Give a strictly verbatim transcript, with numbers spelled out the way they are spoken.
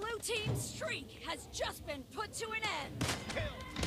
blue team's streak has just been put to an end. Kill.